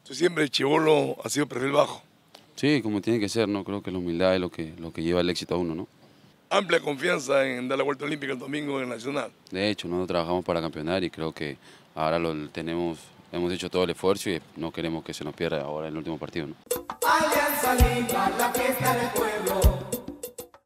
Usted siempre, chibolo, ha sido perfil bajo. Sí, como tiene que ser, ¿no? Creo que la humildad es lo que lleva el éxito a uno, ¿no? Amplia confianza en dar la vuelta olímpica el domingo en el Nacional. De hecho, nosotros trabajamos para campeonar y creo que ahora hemos hecho todo el esfuerzo y no queremos que se nos pierda ahora el último partido, ¿no? Alianza Lima, la fiesta del pueblo.